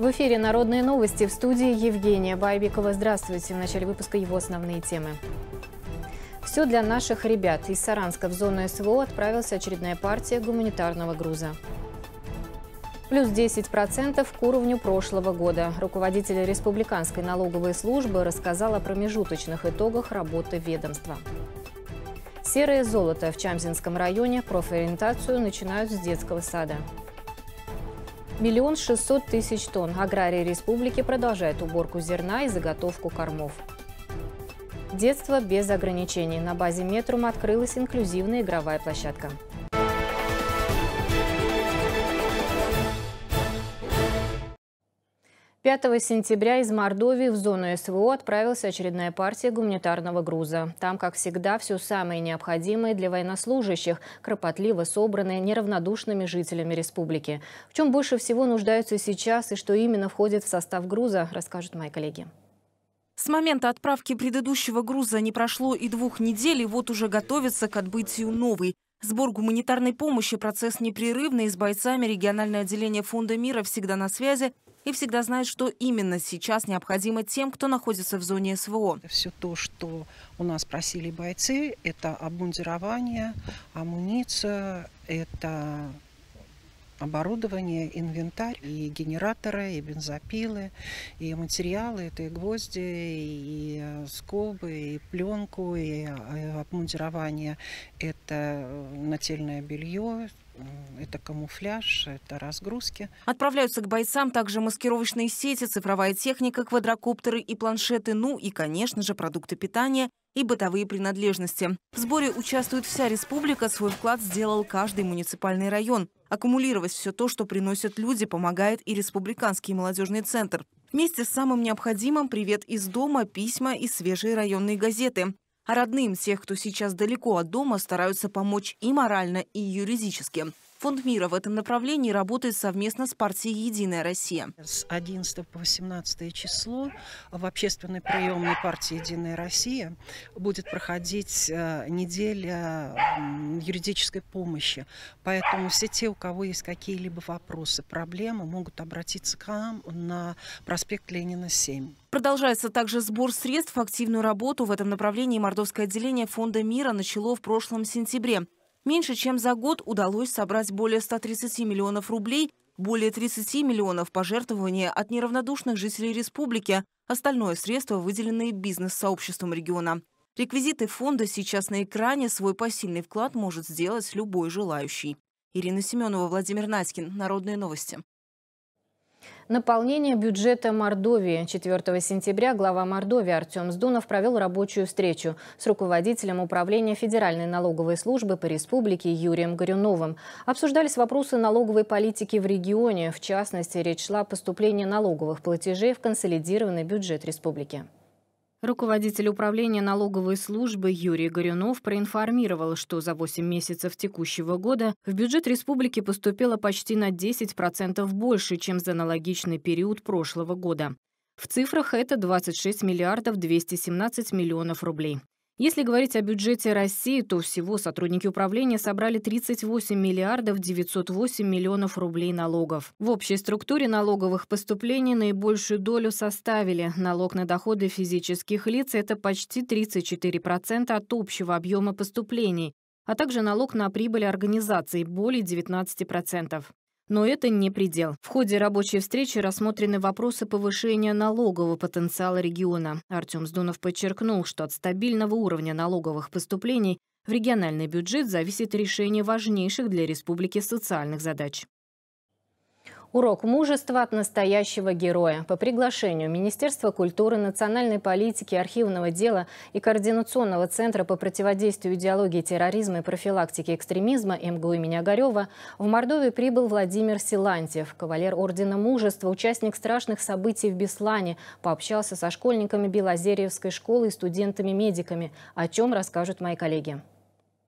В эфире «Народные новости», в студии Евгения Байбикова. Здравствуйте. В начале выпуска его основные темы. Все для наших ребят. Из Саранска в зону СВО отправилась очередная партия гуманитарного груза. Плюс 10% к уровню прошлого года. Руководитель Республиканской налоговой службы рассказал о промежуточных итогах работы ведомства. Серое золото в Чамзинском районе. Профориентацию начинают с детского сада. 1 600 000 тонн. Аграрии республики продолжают уборку зерна и заготовку кормов. Детство без ограничений. На базе Метрум открылась инклюзивная игровая площадка. 5 сентября из Мордовии в зону СВО отправилась очередная партия гуманитарного груза. Там, как всегда, все самое необходимое для военнослужащих, кропотливо собранное неравнодушными жителями республики. В чем больше всего нуждаются сейчас и что именно входит в состав груза, расскажут мои коллеги. С момента отправки предыдущего груза не прошло и 2 недель, и вот уже готовится к отбытию новый. Сбор гуманитарной помощи – процесс непрерывный. С бойцами региональное отделение Фонда мира всегда на связи и всегда знает, что именно сейчас необходимо тем, кто находится в зоне СВО. Все то, что у нас просили бойцы, это обмундирование, амуниция, это оборудование, инвентарь, и генераторы, и бензопилы, и материалы, это и гвозди, и скобы, и пленку, и обмундирование, это нательное белье, это камуфляж, это разгрузки. Отправляются к бойцам также маскировочные сети, цифровая техника, квадрокоптеры и планшеты, ну и, конечно же, продукты питания и бытовые принадлежности. В сборе участвует вся республика, свой вклад сделал каждый муниципальный район. Аккумулировать все то, что приносят люди, помогает и Республиканский молодежный центр. Вместе с самым необходимым привет из дома, письма и свежие районные газеты. А родным тех, кто сейчас далеко от дома, стараются помочь и морально, и юридически. Фонд мира в этом направлении работает совместно с партией «Единая Россия». С 11 по 18 число в общественной приемной партии «Единая Россия» будет проходить неделя юридической помощи. Поэтому все те, у кого есть какие-либо вопросы, проблемы, могут обратиться к нам на проспект Ленина, 7. Продолжается также сбор средств. Активную работу в этом направлении мордовское отделение Фонда мира начало в прошлом сентябре. Меньше чем за год удалось собрать более 130 миллионов рублей, более 30 миллионов пожертвований от неравнодушных жителей республики. Остальное средство выделенные бизнес-сообществом региона. Реквизиты фонда сейчас на экране. Свой посильный вклад может сделать любой желающий. Ирина Семенова, Владимир Наськин. Народные новости. Наполнение бюджета Мордовии. 4 сентября глава Мордовии Артем Сдунов провел рабочую встречу с руководителем управления Федеральной налоговой службы по республике Юрием Горюновым. Обсуждались вопросы налоговой политики в регионе. В частности, речь шла о поступлении налоговых платежей в консолидированный бюджет республики. Руководитель управления налоговой службы Юрий Горюнов проинформировал, что за 8 месяцев текущего года в бюджет республики поступило почти на 10% больше, чем за аналогичный период прошлого года. В цифрах это 26 миллиардов 217 миллионов рублей. Если говорить о бюджете России, то всего сотрудники управления собрали 38 миллиардов 908 миллионов рублей налогов. В общей структуре налоговых поступлений наибольшую долю составили налог на доходы физических лиц – это почти 34% от общего объема поступлений, а также налог на прибыль организаций – более 19%. Но это не предел. В ходе рабочей встречи рассмотрены вопросы повышения налогового потенциала региона. Артем Сдунов подчеркнул, что от стабильного уровня налоговых поступлений в региональный бюджет зависит решение важнейших для республики социальных задач. Урок мужества от настоящего героя. По приглашению Министерства культуры, национальной политики, архивного дела и Координационного центра по противодействию идеологии терроризма и профилактике экстремизма МГУ имени Огарева в Мордовию прибыл Владимир Силантьев, кавалер Ордена Мужества, участник страшных событий в Беслане, пообщался со школьниками Белозерьевской школы и студентами-медиками, о чем расскажут мои коллеги.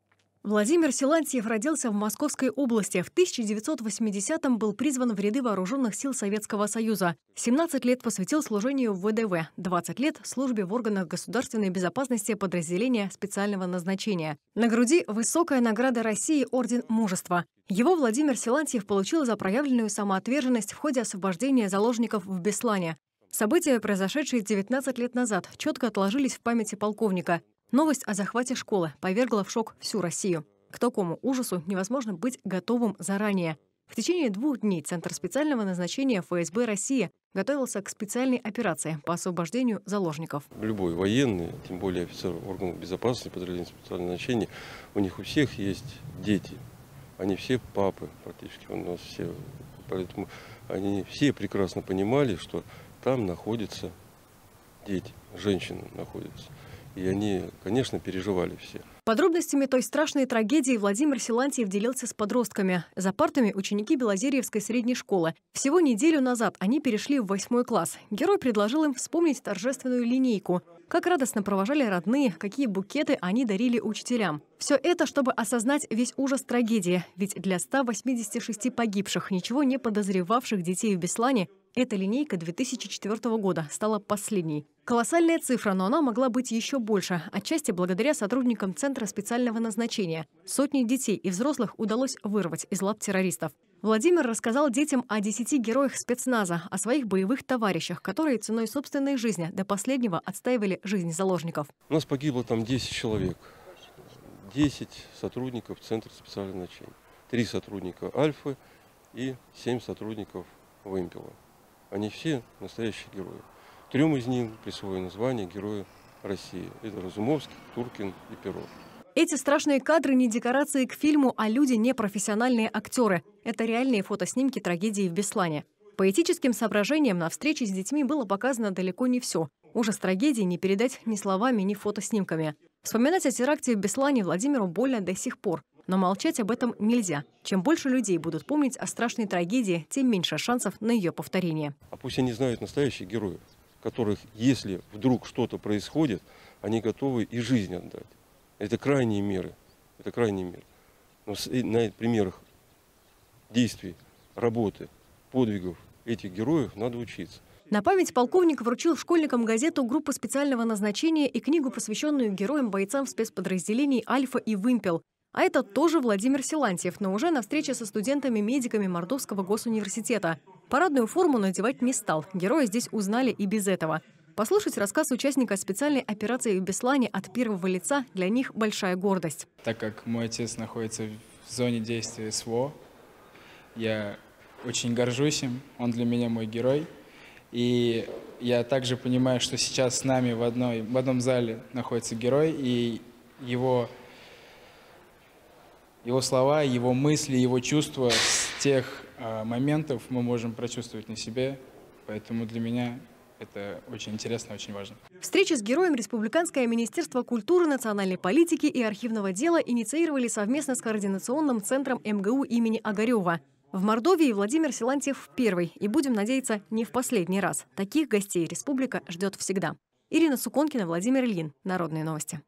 Владимир Силантьев родился в Московской области. В 1980-м был призван в ряды вооруженных сил Советского Союза. 17 лет посвятил служению в ВДВ, 20 лет – службе в органах государственной безопасности подразделения специального назначения. На груди высокая награда России Орден Мужества. Его Владимир Силантьев получил за проявленную самоотверженность в ходе освобождения заложников в Беслане. События, произошедшие 19 лет назад, четко отложились в памяти полковника. Новость о захвате школы повергла в шок всю Россию. К такому ужасу невозможно быть готовым заранее. В течение 2 дней Центр специального назначения ФСБ России готовился к специальной операции по освобождению заложников. Любой военный, тем более офицер органов безопасности, подразделения специального назначения, у них у всех есть дети. Они все папы практически, у нас все. Поэтому они все прекрасно понимали, что там находятся дети, женщины находятся. И они, конечно, переживали все. Подробностями той страшной трагедии Владимир Силантьев делился с подростками. За партами ученики Белозерьевской средней школы. Всего неделю назад они перешли в 8 класс. Герой предложил им вспомнить торжественную линейку. Как радостно провожали родные, какие букеты они дарили учителям. Все это, чтобы осознать весь ужас трагедии. Ведь для 186 погибших, ничего не подозревавших детей в Беслане, эта линейка 2004 года стала последней. Колоссальная цифра, но она могла быть еще больше. Отчасти благодаря сотрудникам Центра специального назначения. Сотни детей и взрослых удалось вырвать из лап террористов. Владимир рассказал детям о 10 героях спецназа, о своих боевых товарищах, которые ценой собственной жизни до последнего отстаивали жизнь заложников. У нас погибло там 10 человек. 10 сотрудников Центра специального назначения. 3 сотрудника Альфы и 7 сотрудников Вымпела. Они все настоящие герои. 3 из них присвоено звание Героя России. Это Разумовский, Туркин и Перов. Эти страшные кадры не декорации к фильму, а люди не профессиональные актеры. Это реальные фотоснимки трагедии в Беслане. По этическим соображениям на встрече с детьми было показано далеко не все. Ужас трагедии не передать ни словами, ни фотоснимками. Вспоминать о теракте в Беслане Владимиру больно до сих пор. Но молчать об этом нельзя. Чем больше людей будут помнить о страшной трагедии, тем меньше шансов на ее повторение. А пусть они знают настоящих героев, которых, если вдруг что-то происходит, они готовы и жизнь отдать. Это крайние меры. Это крайние меры. Но на примерах действий, работы, подвигов этих героев надо учиться. На память полковник вручил школьникам газету группы специального назначения и книгу, посвященную героям-бойцам спецподразделений «Альфа» и «Вымпел». А это тоже Владимир Силантьев, но уже на встрече со студентами-медиками Мордовского госуниверситета. Парадную форму надевать не стал. Героя здесь узнали и без этого. Послушать рассказ участника специальной операции в Беслане от первого лица для них большая гордость. Так как мой отец находится в зоне действия СВО, я очень горжусь им, он для меня мой герой. И я также понимаю, что сейчас с нами в одном зале находится герой, и его слова, его мысли, его чувства с тех моментов мы можем прочувствовать на себе. Поэтому для меня это очень интересно, очень важно. Встречи с героем Республиканское министерство культуры, национальной политики и архивного дела инициировали совместно с Координационным центром МГУ имени Огарева. В Мордовии Владимир Силантьев первый. И, будем надеяться, не в последний раз. Таких гостей республика ждет всегда. Ирина Суконкина, Владимир Ильин. Народные новости.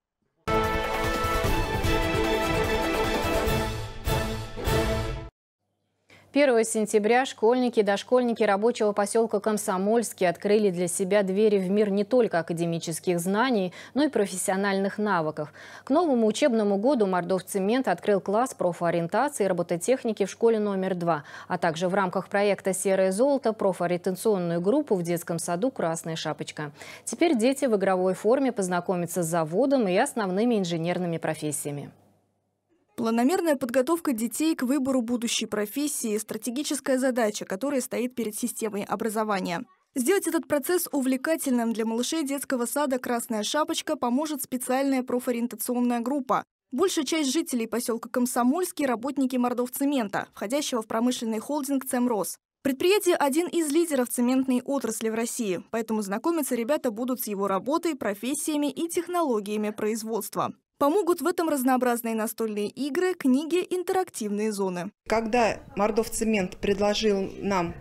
1 сентября школьники и дошкольники рабочего поселка Комсомольский открыли для себя двери в мир не только академических знаний, но и профессиональных навыков. К новому учебному году Мордовцемент открыл класс профориентации и робототехники в школе номер 2, а также в рамках проекта «Серое золото» профориентационную группу в детском саду «Красная шапочка». Теперь дети в игровой форме познакомятся с заводом и основными инженерными профессиями. Планомерная подготовка детей к выбору будущей профессии – стратегическая задача, которая стоит перед системой образования. Сделать этот процесс увлекательным для малышей детского сада «Красная шапочка» поможет специальная профориентационная группа. Большая часть жителей поселка Комсомольский – работники Мордовцемента, входящего в промышленный холдинг «Цемрос». Предприятие – один из лидеров цементной отрасли в России, поэтому знакомиться ребята будут с его работой, профессиями и технологиями производства. Помогут в этом разнообразные настольные игры, книги, интерактивные зоны. Когда Мордовцемент предложил нам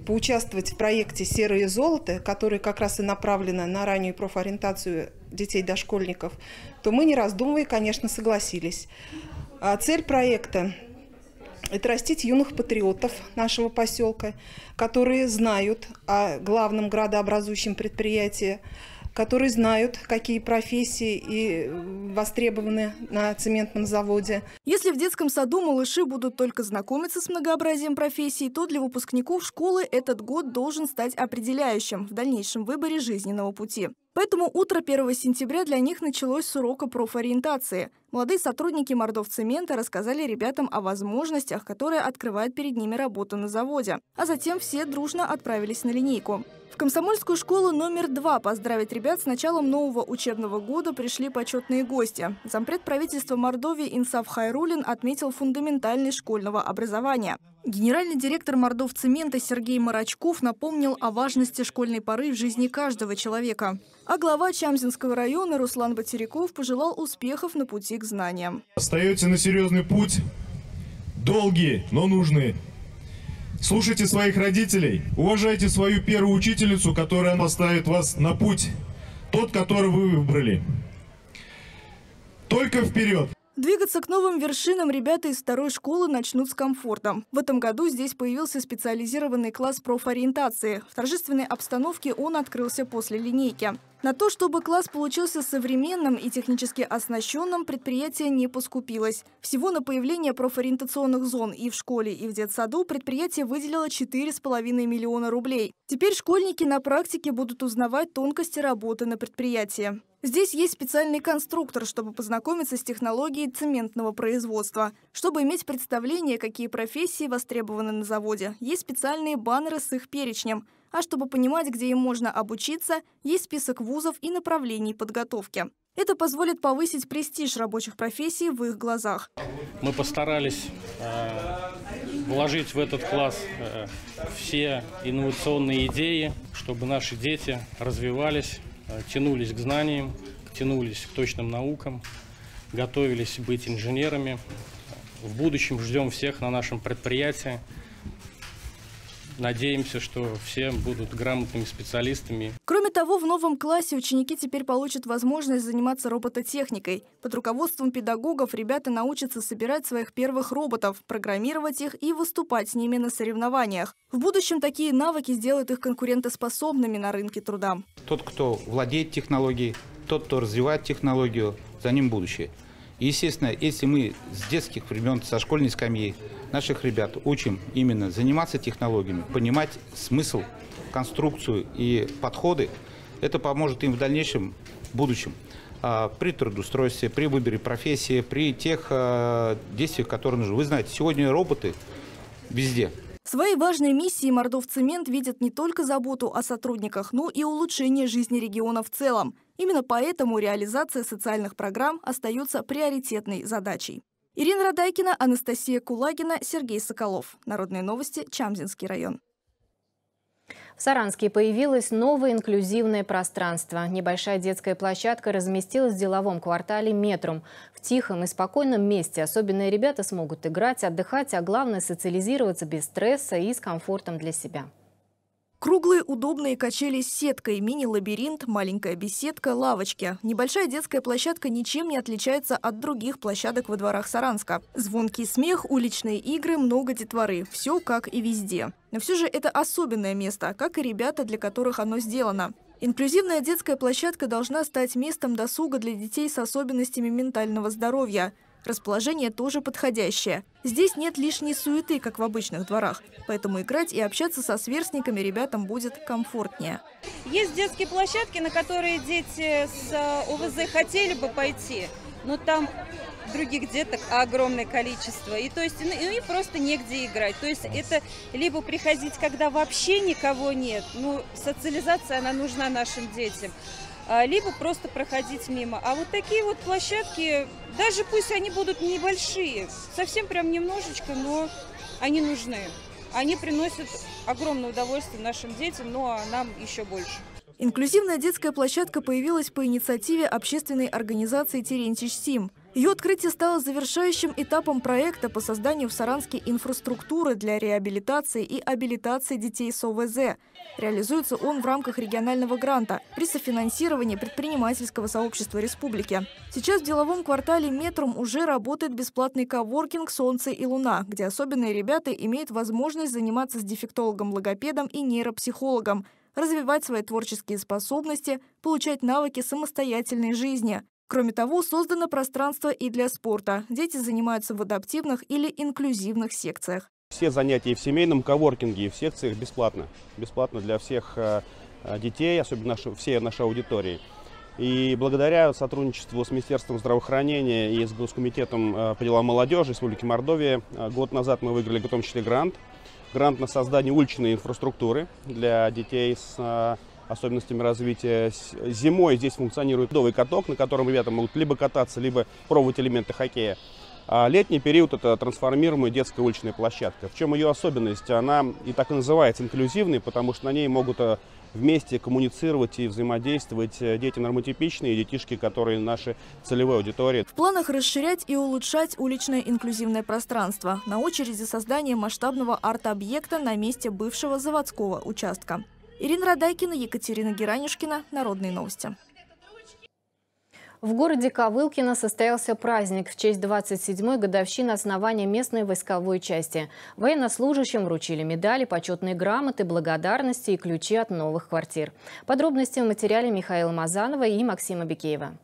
поучаствовать в проекте «Серое золото», который как раз и направлен на раннюю профориентацию детей-дошкольников, то мы, не раздумывая, конечно, согласились. Цель проекта – это растить юных патриотов нашего поселка, которые знают о главном градообразующем предприятии, которые знают, какие профессии и востребованы на цементном заводе. Если в детском саду малыши будут только знакомиться с многообразием профессий, то для выпускников школы этот год должен стать определяющим в дальнейшем выборе жизненного пути. Поэтому утро 1 сентября для них началось с урока профориентации. Молодые сотрудники Мордовцемента рассказали ребятам о возможностях, которые открывает перед ними работа на заводе. А затем все дружно отправились на линейку. В комсомольскую школу номер 2 поздравить ребят с началом нового учебного года пришли почетные гости. Зампред правительства Мордовии Инсаф Хайрулин отметил фундаментальность школьного образования. Генеральный директор Мордовцемента Сергей Марачков напомнил о важности школьной поры в жизни каждого человека. А глава Чамзинского района Руслан Батеряков пожелал успехов на пути к знаниям. Остаете на серьезный путь, долгий, но нужный. Слушайте своих родителей, уважайте свою первую учительницу, которая поставит вас на путь, тот, который вы выбрали. Только вперед! Двигаться к новым вершинам ребята из второй школы начнут с комфортом. В этом году здесь появился специализированный класс профориентации. В торжественной обстановке он открылся после линейки. На то, чтобы класс получился современным и технически оснащенным, предприятие не поскупилось. Всего на появление профориентационных зон и в школе, и в детсаду предприятие выделило 4,5 миллиона рублей. Теперь школьники на практике будут узнавать тонкости работы на предприятии. Здесь есть специальный конструктор, чтобы познакомиться с технологией цементного производства. Чтобы иметь представление, какие профессии востребованы на заводе, есть специальные баннеры с их перечнем. А чтобы понимать, где им можно обучиться, есть список вузов и направлений подготовки. Это позволит повысить престиж рабочих профессий в их глазах. Мы постарались вложить в этот класс все инновационные идеи, чтобы наши дети развивались, тянулись к знаниям, тянулись к точным наукам, готовились быть инженерами. В будущем ждем всех на нашем предприятии. Надеемся, что все будут грамотными специалистами. Кроме того, в новом классе ученики теперь получат возможность заниматься робототехникой. Под руководством педагогов ребята научатся собирать своих первых роботов, программировать их и выступать с ними на соревнованиях. В будущем такие навыки сделают их конкурентоспособными на рынке труда. Тот, кто владеет технологией, тот, кто развивает технологию, за ним будущее. И, естественно, если мы с детских времен, со школьной скамьи, наших ребят учим именно заниматься технологиями, понимать смысл, конструкцию и подходы, это поможет им в дальнейшем будущем при трудоустройстве, при выборе профессии, при тех действиях, которые нужны. Вы знаете, сегодня роботы везде. В своей важной миссии Мордовцемент видит не только заботу о сотрудниках, но и улучшение жизни региона в целом. Именно поэтому реализация социальных программ остается приоритетной задачей. Ирина Радайкина, Анастасия Кулагина, Сергей Соколов. Народные новости, Чамзинский район. В Саранске появилось новое инклюзивное пространство. Небольшая детская площадка разместилась в деловом квартале «Метрум». В тихом и спокойном месте особенные ребята смогут играть, отдыхать, а главное – социализироваться без стресса и с комфортом для себя. Круглые удобные качели с сеткой, мини-лабиринт, маленькая беседка, лавочки. Небольшая детская площадка ничем не отличается от других площадок во дворах Саранска. Звонкий смех, уличные игры, много детворы. Все как и везде. Но все же это особенное место, как и ребята, для которых оно сделано. Инклюзивная детская площадка должна стать местом досуга для детей с особенностями ментального здоровья. Расположение тоже подходящее. Здесь нет лишней суеты, как в обычных дворах. Поэтому играть и общаться со сверстниками ребятам будет комфортнее. Есть детские площадки, на которые дети с ОВЗ хотели бы пойти, но там других деток огромное количество. И то есть им просто негде играть. То есть это либо приходить, когда вообще никого нет. Социализация, она нужна нашим детям. Либо просто проходить мимо. А вот такие вот площадки, даже пусть они будут небольшие, совсем прям немножечко, но они нужны. Они приносят огромное удовольствие нашим детям, ну а нам еще больше. Инклюзивная детская площадка появилась по инициативе общественной организации «Терентьич Сим». Ее открытие стало завершающим этапом проекта по созданию в Саранске инфраструктуры для реабилитации и абилитации детей с ОВЗ. Реализуется он в рамках регионального гранта при софинансировании предпринимательского сообщества республики. Сейчас в деловом квартале «Метрум» уже работает бесплатный коворкинг «Солнце и Луна», где особенные ребята имеют возможность заниматься с дефектологом-логопедом и нейропсихологом, развивать свои творческие способности, получать навыки самостоятельной жизни. Кроме того, создано пространство и для спорта. Дети занимаются в адаптивных или инклюзивных секциях. Все занятия и в семейном коворкинге, и в секциях бесплатно. Бесплатно для всех детей, особенно всей нашей аудитории. И благодаря сотрудничеству с Министерством здравоохранения и с Госкомитетом по делам молодежи Республики Мордовия год назад мы выиграли в том числе грант. Грант на создание уличной инфраструктуры для детей с особенностями развития. Зимой здесь функционирует новый каток, на котором ребята могут либо кататься, либо пробовать элементы хоккея. А летний период – это трансформируемая детская уличная площадка. В чем ее особенность? Она и так и называется инклюзивной, потому что на ней могут вместе коммуницировать и взаимодействовать дети нормотипичные и детишки, которые наши целевой аудитории. В планах расширять и улучшать уличное инклюзивное пространство. На очереди создание масштабного арт-объекта на месте бывшего заводского участка. Ирина Радайкина, Екатерина Геранюшкина. Народные новости. В городе Ковылкино состоялся праздник в честь 27-й годовщины основания местной войсковой части. Военнослужащим вручили медали, почетные грамоты, благодарности и ключи от новых квартир. Подробности в материале Михаила Мазанова и Максима Бекеева.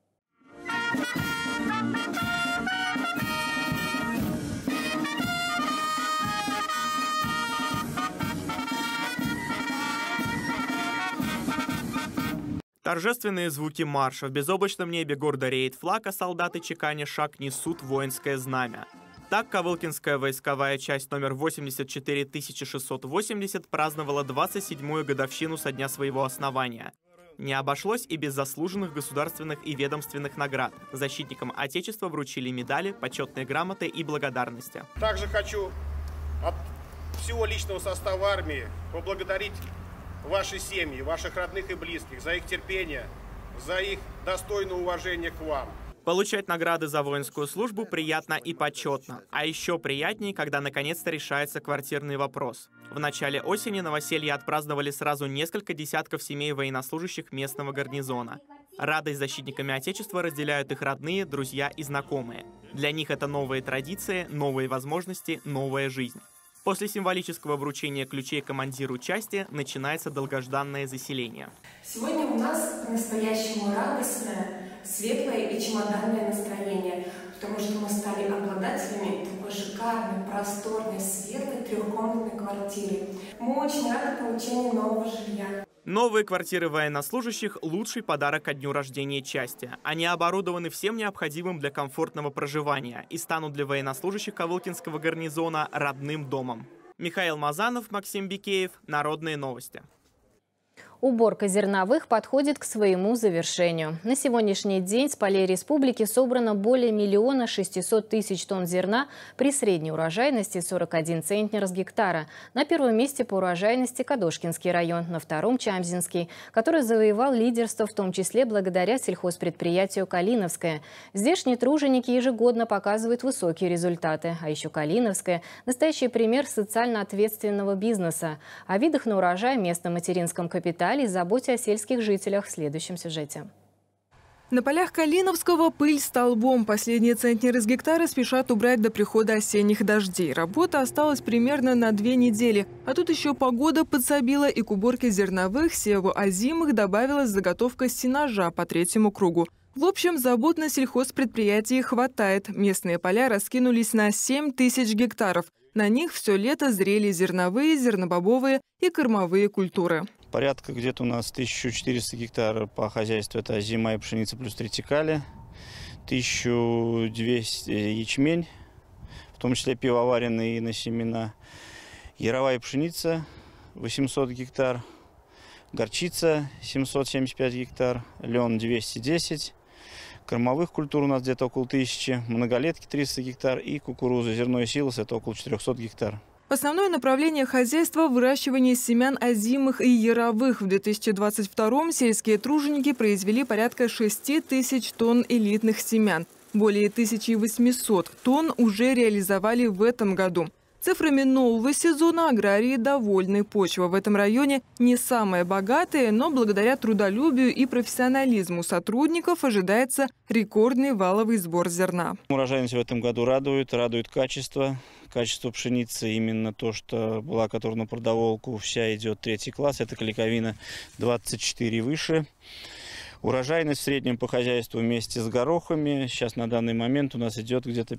Торжественные звуки марша. В безоблачном небе гордо реет флаг, а солдаты чеканя шаг несут воинское знамя. Так Ковылкинская войсковая часть номер 84680 праздновала 27-ю годовщину со дня своего основания. Не обошлось и без заслуженных государственных и ведомственных наград. Защитникам Отечества вручили медали, почетные грамоты и благодарности. Также хочу от всего личного состава армии поблагодарить ваши семьи, ваших родных и близких, за их терпение, за их достойное уважение к вам. Получать награды за воинскую службу приятно и почетно. А еще приятнее, когда наконец-то решается квартирный вопрос. В начале осени новоселье отпраздновали сразу несколько десятков семей военнослужащих местного гарнизона. Радость защитниками Отечества разделяют их родные, друзья и знакомые. Для них это новые традиции, новые возможности, новая жизнь. После символического вручения ключей командиру части начинается долгожданное заселение. Сегодня у нас по-настоящему радостное, светлое и чемоданное настроение, потому что мы стали обладателями такой шикарной, просторной, светлой трехкомнатной квартиры. Мы очень рады получению нового жилья. Новые квартиры военнослужащих – лучший подарок ко дню рождения части. Они оборудованы всем необходимым для комфортного проживания и станут для военнослужащих Ковылкинского гарнизона родным домом. Михаил Мазанов, Максим Бекеев. Народные новости. Уборка зерновых подходит к своему завершению. На сегодняшний день с полей республики собрано более 1 600 000 тонн зерна при средней урожайности 41 центнер с гектара. На первом месте по урожайности Кадошкинский район, на втором – Чамзинский, который завоевал лидерство в том числе благодаря сельхозпредприятию «Калиновское». Здешние труженики ежегодно показывают высокие результаты. А еще «Калиновское» – настоящий пример социально ответственного бизнеса. О видах на урожай, местном материнском капитале и заботе о сельских жителях в следующем сюжете. На полях Калиновского пыль столбом. Последние центнеры с гектара спешат убрать до прихода осенних дождей. Работа осталась примерно на 2 недели. А тут еще погода подсобила, и к уборке зерновых, севу озимых добавилась заготовка сенажа по 3-му кругу. В общем, забот на сельхозпредприятии хватает. Местные поля раскинулись на 7 000 гектаров. На них все лето зрели зерновые, зернобобовые и кормовые культуры. Порядка где-то у нас 1400 гектаров по хозяйству. Это озима и пшеница плюс тритикали. 1200 ячмень, в том числе пивоваренный и на семена. Яровая пшеница 800 гектар. Горчица 775 гектар. Лен 210. Кормовых культур у нас где-то около 1000. Многолетки 300 гектар. И кукуруза, зерно и силос это около 400 гектар. Основное направление хозяйства – выращивание семян озимых и яровых. В 2022-м сельские труженики произвели порядка 6000 тонн элитных семян. Более 1800 тонн уже реализовали в этом году. Цифрами нового сезона аграрии довольны. Почва в этом районе не самая богатая, но благодаря трудолюбию и профессионализму сотрудников ожидается рекордный валовый сбор зерна. Урожайность в этом году радует качество. Качество пшеницы именно то, что была, которая на продоволку, вся идет 3-й класс. Это клейковина 24 выше. Урожайность в среднем по хозяйству вместе с горохами сейчас на данный момент у нас идет где-то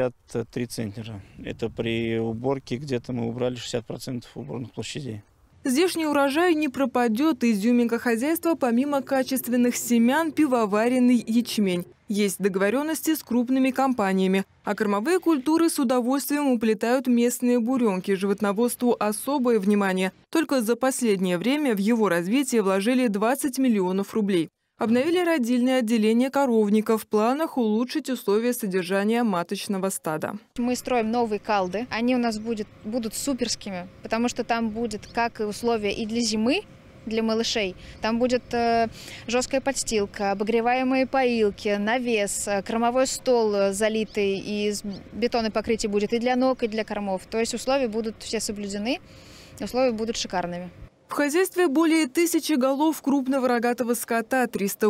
53 центнера. Это при уборке где-то мы убрали 60% уборных площадей. Здешний урожай не пропадет. Изюминка хозяйства помимо качественных семян – пивоваренный ячмень. Есть договоренности с крупными компаниями. А кормовые культуры с удовольствием уплетают местные буренки. Животноводству особое внимание. Только за последнее время в его развитие вложили 20 миллионов рублей. Обновили родильное отделение коровников. В планах улучшить условия содержания маточного стада. Мы строим новые калды. Они у нас будут суперскими, потому что там будет как и условия и для зимы, для малышей. Там будет жесткая подстилка, обогреваемые поилки, навес, кормовой стол залитый из бетонной покрытия будет и для ног, и для кормов. То есть условия будут все соблюдены, условия будут шикарными. В хозяйстве более 1000 голов крупного рогатого скота,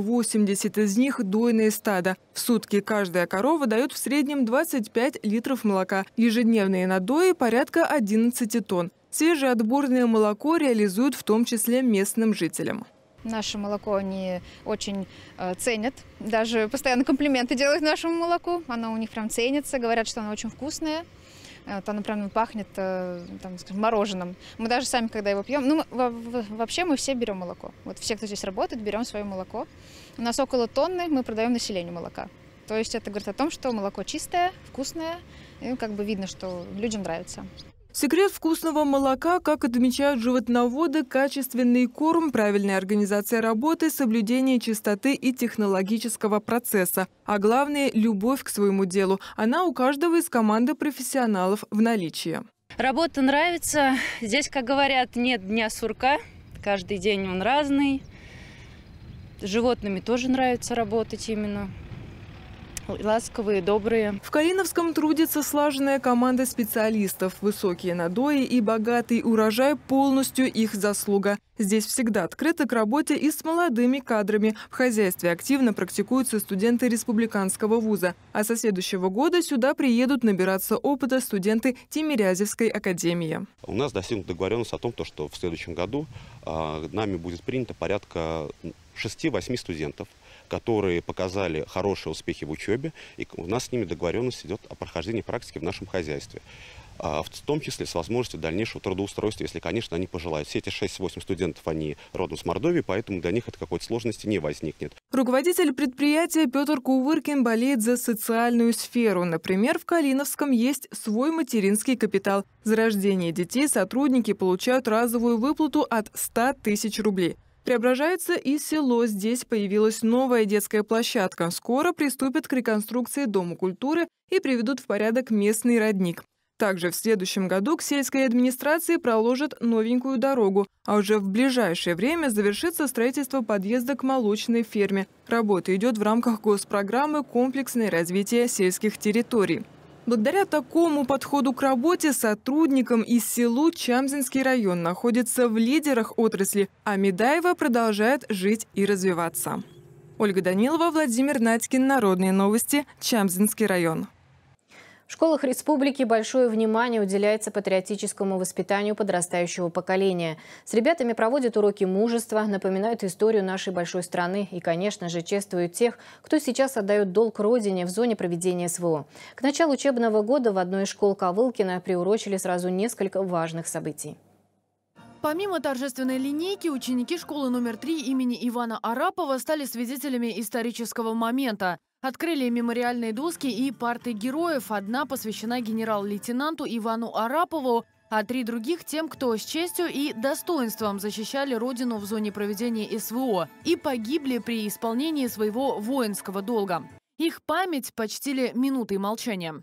380 из них – дойные стада. В сутки каждая корова дает в среднем 25 литров молока. Ежедневные надои – порядка 11 тонн. Свежее отборное молоко реализуют в том числе местным жителям. Наше молоко они очень ценят. Даже постоянно комплименты делают нашему молоку. Оно у них прям ценится. Говорят, что оно очень вкусное. Оно прям пахнет там, скажем, мороженым. Мы даже сами, когда его пьем, вообще мы все берем молоко. Вот все, кто здесь работает, берем свое молоко. У нас около тонны мы продаем населению молока. То есть это говорит о том, что молоко чистое, вкусное, и как бы видно, что людям нравится. Секрет вкусного молока, как отмечают животноводы, качественный корм, правильная организация работы, соблюдение чистоты и технологического процесса. А главное – любовь к своему делу. Она у каждого из команды профессионалов в наличии. Работа нравится. Здесь, как говорят, нет дня сурка. Каждый день он разный. С животными тоже нравится работать именно. Ласковые, добрые. В Калиновском трудится слаженная команда специалистов. Высокие надои и богатый урожай полностью их заслуга. Здесь всегда открыто к работе и с молодыми кадрами. В хозяйстве активно практикуются студенты республиканского вуза. А со следующего года сюда приедут набираться опыта студенты Тимирязевской академии. У нас достигнута договоренность о том, что в следующем году нами будет принято порядка 6-8 студентов, которые показали хорошие успехи в учебе, и у нас с ними договоренность идет о прохождении практики в нашем хозяйстве. В том числе с возможностью дальнейшего трудоустройства, если, конечно, они пожелают. Все эти 6-8 студентов, они родом с Мордовии, поэтому для них это какой-то сложности не возникнет. Руководитель предприятия Петр Кувыркин болеет за социальную сферу. Например, в Калиновском есть свой материнский капитал. За рождение детей сотрудники получают разовую выплату от 100 тысяч рублей. Преображается и село. Здесь появилась новая детская площадка. Скоро приступят к реконструкции Дома культуры и приведут в порядок местный родник. Также в следующем году к сельской администрации проложат новенькую дорогу, а уже в ближайшее время завершится строительство подъезда к молочной ферме. Работа идет в рамках госпрограммы «Комплексное развитие сельских территорий». Благодаря такому подходу к работе сотрудникам из селу Чамзинский район находится в лидерах отрасли, а Медаева продолжает жить и развиваться. Ольга Данилова, Владимир Надькин, Народные новости, Чамзинский район. В школах республики большое внимание уделяется патриотическому воспитанию подрастающего поколения. С ребятами проводят уроки мужества, напоминают историю нашей большой страны и, конечно же, чествуют тех, кто сейчас отдает долг родине в зоне проведения СВО. К началу учебного года в одной из школ Ковылкина приурочили сразу несколько важных событий. Помимо торжественной линейки, ученики школы номер 3 имени Ивана Арапова стали свидетелями исторического момента. Открыли мемориальные доски и парты героев. Одна посвящена генерал-лейтенанту Ивану Арапову, а 3 других тем, кто с честью и достоинством защищали родину в зоне проведения СВО и погибли при исполнении своего воинского долга. Их память почтили минутой молчания.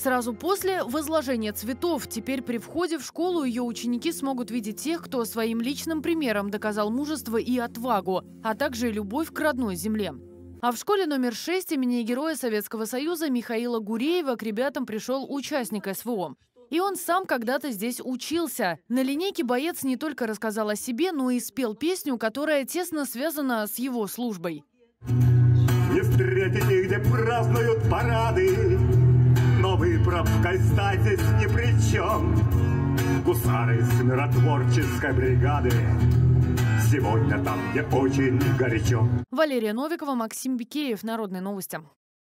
Сразу после возложения цветов. Теперь при входе в школу ее ученики смогут видеть тех, кто своим личным примером доказал мужество и отвагу, а также любовь к родной земле. А в школе номер 6 имени Героя Советского Союза Михаила Гуреева к ребятам пришел участник СВО. И он сам когда-то здесь учился. На линейке боец не только рассказал о себе, но и спел песню, которая тесно связана с его службой. Не встретите, где празднуют парады, но вы, правкой, здесь ни при чем. Гусары с миротворческой бригады, сегодня там, где очень горячо. Валерия Новикова, Максим Бикеев, Народные новости.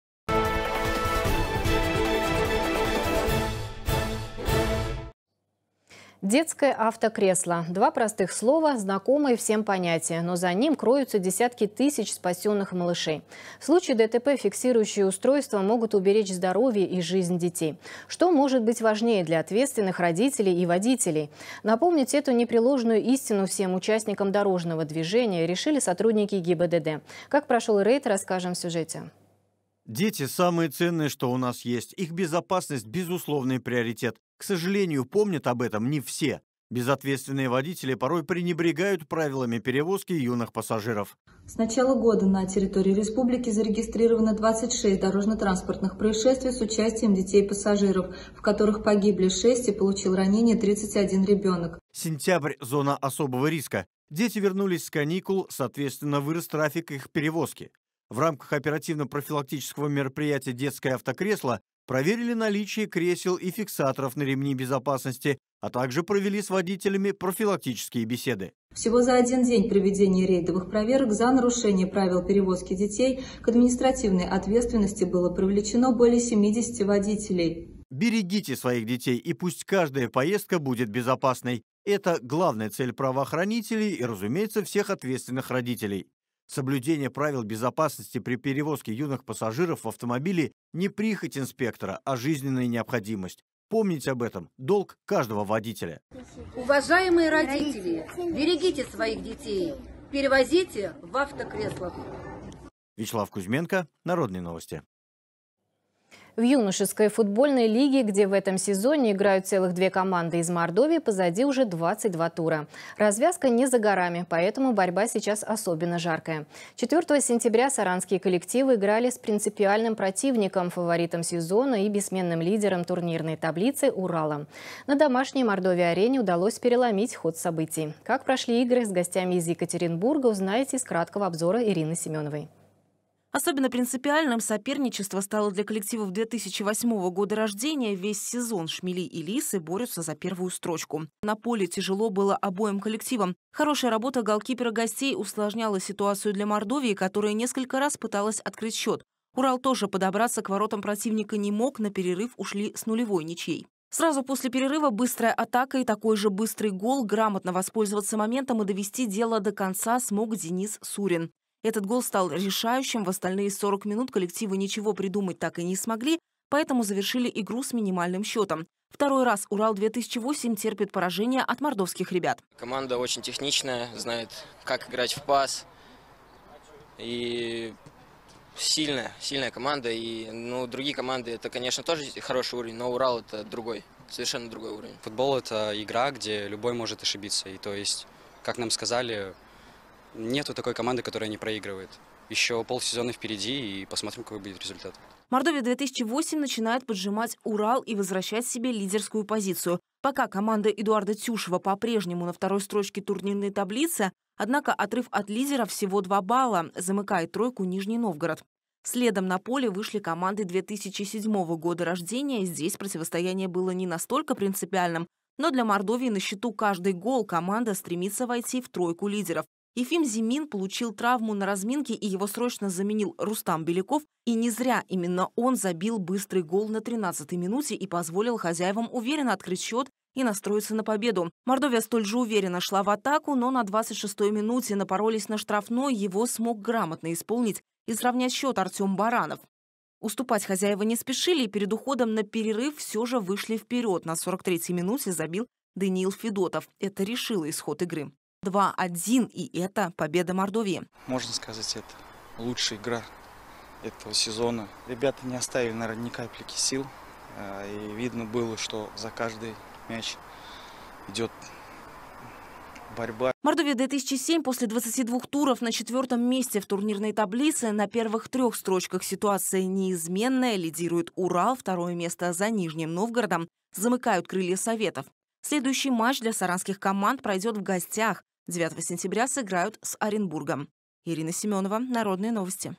Детское автокресло. Два простых слова, знакомые всем понятия, но за ним кроются десятки тысяч спасенных малышей. В случае ДТП фиксирующие устройства могут уберечь здоровье и жизнь детей. Что может быть важнее для ответственных родителей и водителей? Напомнить эту непреложную истину всем участникам дорожного движения решили сотрудники ГИБДД. Как прошел рейд, расскажем в сюжете. Дети – самые ценные, что у нас есть. Их безопасность – безусловный приоритет. К сожалению, помнят об этом не все. Безответственные водители порой пренебрегают правилами перевозки юных пассажиров. С начала года на территории республики зарегистрировано 26 дорожно-транспортных происшествий с участием детей-пассажиров, в которых погибли 6 и получил ранение 31 ребенок. Сентябрь – зона особого риска. Дети вернулись с каникул, соответственно, вырос трафик их перевозки. В рамках оперативно-профилактического мероприятия «Детское автокресло» проверили наличие кресел и фиксаторов на ремни безопасности, а также провели с водителями профилактические беседы. Всего за один день проведения рейдовых проверок за нарушение правил перевозки детей к административной ответственности было привлечено более 70 водителей. Берегите своих детей, и пусть каждая поездка будет безопасной. Это главная цель правоохранителей и, разумеется, всех ответственных родителей. Соблюдение правил безопасности при перевозке юных пассажиров в автомобиле не прихоть инспектора, а жизненная необходимость. Помните об этом – долг каждого водителя. Уважаемые родители, берегите своих детей, перевозите в автокреслах. Вячеслав Кузьменко, Народные новости. В юношеской футбольной лиге, где в этом сезоне играют целых две команды из Мордовии, позади уже 22 тура. Развязка не за горами, поэтому борьба сейчас особенно жаркая. 4 сентября саранские коллективы играли с принципиальным противником, фаворитом сезона и бессменным лидером турнирной таблицы Уралом. На домашней Мордовии-арене удалось переломить ход событий. Как прошли игры с гостями из Екатеринбурга, узнаете из краткого обзора Ирины Семеновой. Особенно принципиальным соперничество стало для коллективов 2008 года рождения. Весь сезон «Шмели» и «Лисы» борются за первую строчку. На поле тяжело было обоим коллективам. Хорошая работа голкипера гостей усложняла ситуацию для Мордовии, которая несколько раз пыталась открыть счет. Урал тоже подобраться к воротам противника не мог, на перерыв ушли с 0-0 ничьей. Сразу после перерыва быстрая атака и такой же быстрый гол. Грамотно воспользоваться моментом и довести дело до конца смог Денис Сурин. Этот гол стал решающим. В остальные 40 минут коллективы ничего придумать так и не смогли, поэтому завершили игру с минимальным счетом. Второй раз Урал-2008 терпит поражение от мордовских ребят. Команда очень техничная, знает, как играть в пас. И сильная команда. И другие команды, это, конечно, тоже хороший уровень, но Урал – это другой, совершенно другой уровень. Футбол – это игра, где любой может ошибиться. И то есть, как нам сказали, нету такой команды, которая не проигрывает. Еще полсезона впереди, и посмотрим, какой будет результат. Мордовия-2008 начинает поджимать Урал и возвращать себе лидерскую позицию. Пока команда Эдуарда Тюшева по-прежнему на второй строчке турнирной таблицы, однако отрыв от лидера всего 2 балла, замыкает тройку Нижний Новгород. Следом на поле вышли команды 2007 года рождения. Здесь противостояние было не настолько принципиальным, но для Мордовии на счету каждый гол команда стремится войти в тройку лидеров. Ефим Зимин получил травму на разминке, и его срочно заменил Рустам Беляков. И не зря именно он забил быстрый гол на 13-й минуте и позволил хозяевам уверенно открыть счет и настроиться на победу. Мордовия столь же уверенно шла в атаку, но на 26-й минуте напоролись на штрафной. Его смог грамотно исполнить и сравнять счет Артем Баранов. Уступать хозяева не спешили, и перед уходом на перерыв все же вышли вперед. На 43-й минуте забил Даниил Федотов. Это решило исход игры. 2-1, и это победа Мордовии. Можно сказать, это лучшая игра этого сезона. Ребята не оставили, наверное, ни капельки сил. И видно было, что за каждый мяч идет борьба. Мордовия 2007 после 22 туров на 4-м месте в турнирной таблице. На первых 3 строчках ситуация неизменная. Лидирует Урал, 2-е место за Нижним Новгородом. Замыкают крылья Советов. Следующий матч для саранских команд пройдет в гостях. 9 сентября сыграют с Оренбургом. Ирина Семенова, Народные новости.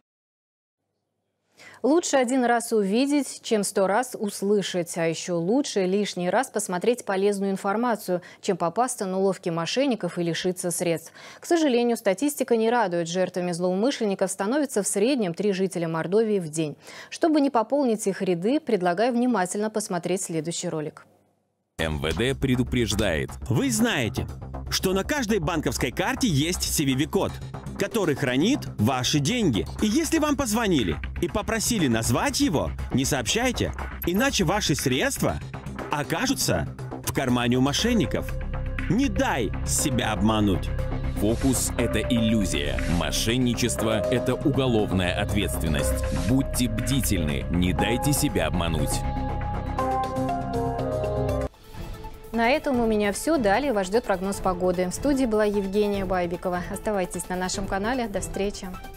Лучше 1 раз увидеть, чем 100 раз услышать. А еще лучше лишний раз посмотреть полезную информацию, чем попасться на уловки мошенников и лишиться средств. К сожалению, статистика не радует. Жертвами злоумышленников становится в среднем 3 жителя Мордовии в день. Чтобы не пополнить их ряды, предлагаю внимательно посмотреть следующий ролик. МВД предупреждает. Вы знаете, что на каждой банковской карте есть CVV-код, который хранит ваши деньги. И если вам позвонили и попросили назвать его, не сообщайте, иначе ваши средства окажутся в кармане у мошенников. Не дай себя обмануть. Фокус – это иллюзия. Мошенничество – это уголовная ответственность. Будьте бдительны, не дайте себя обмануть. На этом у меня все. Далее вас ждет прогноз погоды. В студии была Евгения Байбикова. Оставайтесь на нашем канале. До встречи.